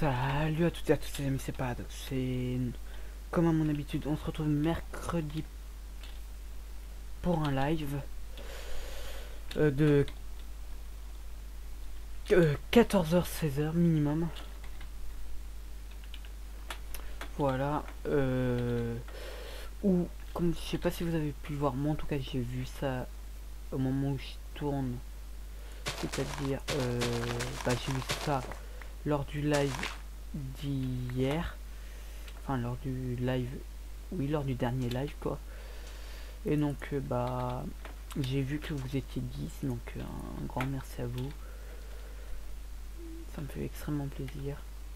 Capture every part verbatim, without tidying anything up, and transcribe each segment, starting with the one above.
Salut à toutes et à tous les amis, c'est Pad. C'est comme à mon habitude, on se retrouve mercredi pour un live euh, de euh, quatorze heures seize heures minimum. Voilà. Euh, ou comme je sais pas si vous avez pu voir, moi en tout cas j'ai vu ça au moment où je tourne. C'est-à-dire, euh, bah, j'ai vu ça lors du live d'hier. Enfin, lors du live, oui, lors du dernier live, quoi. Et donc, euh, bah, j'ai vu que vous étiez dix, donc euh, un grand merci à vous. Ça me fait extrêmement plaisir.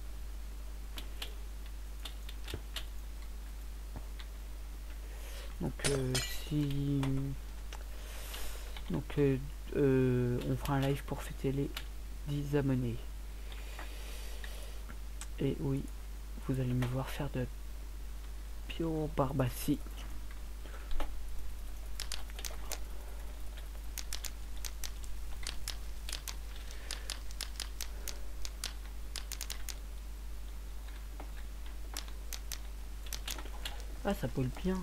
Donc, euh, si... Donc, euh, euh, on fera un live pour fêter les dix abonnés. Et oui, vous allez me voir faire de pure barbarie. Ah, ça brûle bien.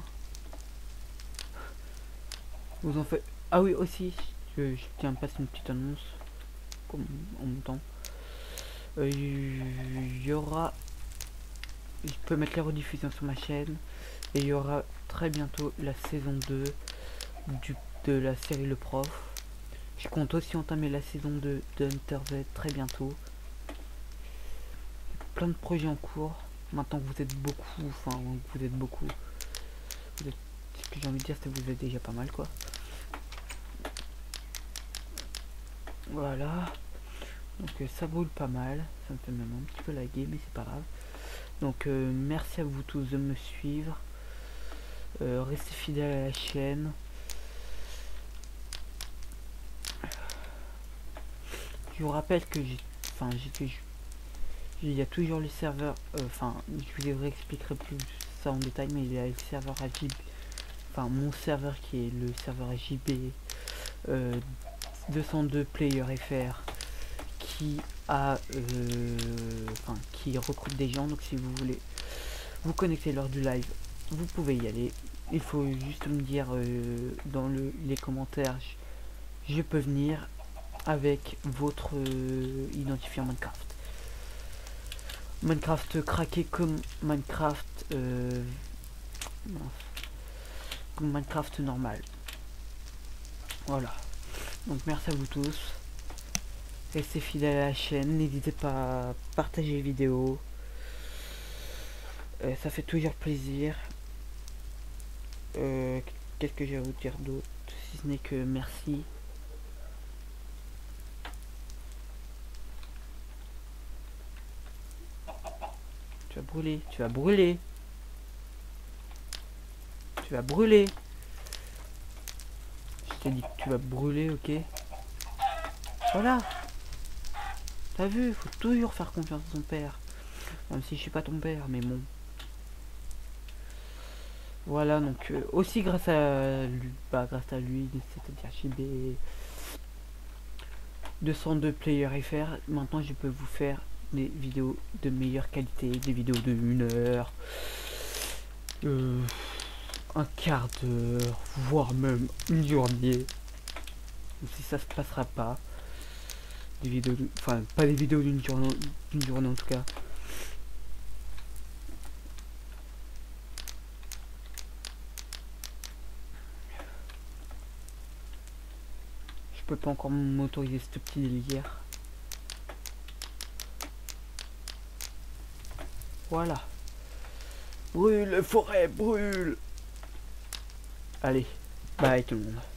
Vous en faites... Ah oui, aussi, je, je tiens à passer une petite annonce. Comme en même temps. Il euh, y aura... Je peux mettre les rediffusions sur ma chaîne. Et il y aura très bientôt la saison deux du, de la série Le Prof. Je compte aussi entamer la saison deux de Hunter Z très bientôt. Plein de projets en cours. Maintenant que vous êtes beaucoup, enfin vous êtes beaucoup. Vous êtes, ce que j'ai envie de dire, c'est que vous êtes déjà pas mal, quoi. Voilà. Donc euh, ça brûle pas mal. Ça me fait même un petit peu laguer, mais c'est pas grave. Donc euh, merci à vous tous de me suivre. Euh, restez fidèles à la chaîne. Je vous rappelle que j'ai, enfin j'ai, il y a toujours les serveurs, enfin euh, je vous expliquerai plus ça en détail, mais il y a le serveur A J B, enfin mon serveur qui est le serveur A J B euh, deux cent deux player F R qui a, euh, enfin qui recrute des gens. Donc si vous voulez vous connecter lors du live, vous pouvez y aller. Il faut juste me dire euh, dans le, les commentaires, je, je peux venir avec votre euh, identifiant Minecraft. Minecraft craqué comme Minecraft euh, comme Minecraft normal. Voilà. Donc merci à vous tous. Restez fidèles à la chaîne. N'hésitez pas à partager les vidéos. Euh, ça fait toujours plaisir. Euh, Qu'est-ce que j'ai à vous dire d'autre, si ce n'est que merci. Tu vas brûler, tu vas brûler. Tu vas brûler. Je t'ai dit que tu vas brûler, ok? Voilà. T'as vu, faut toujours faire confiance à son père. Même si je suis pas ton père, mais bon. Voilà, donc euh, aussi grâce à lui, bah, grâce à lui, c'est-à-dire J B deux cent deux player F R, maintenant je peux vous faire des vidéos de meilleure qualité, des vidéos de une heure, euh, un quart d'heure, voire même une journée. Si ça se passera pas, des vidéos, de, enfin pas des vidéos d'une journée, d'une journée en tout cas. Je peux pas encore m'autoriser ce petit délire. Voilà. Brûle, forêt, brûle. Allez, bye tout le monde.